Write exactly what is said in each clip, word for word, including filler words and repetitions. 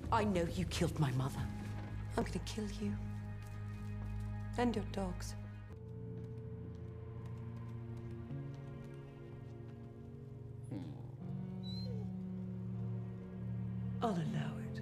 I know you killed my mother. I'm gonna kill you. And your dogs. I'll allow it.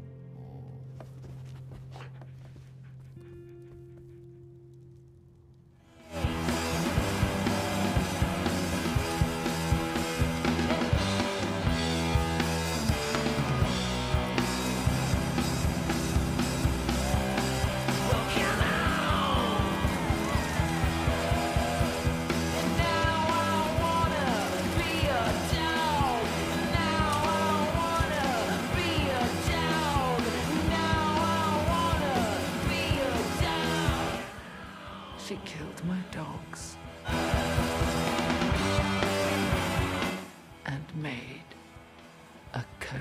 She killed my dogs and made a coat.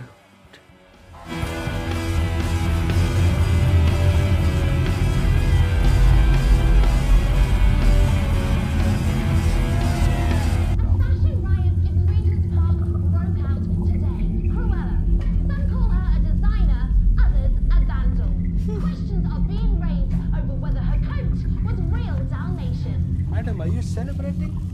Fashion riots in Regent's Park broke out today. Cruella. Some call her a designer, others a vandal. Questions are being raised over whether her coat was real Dalmatian. Madam, are you celebrating?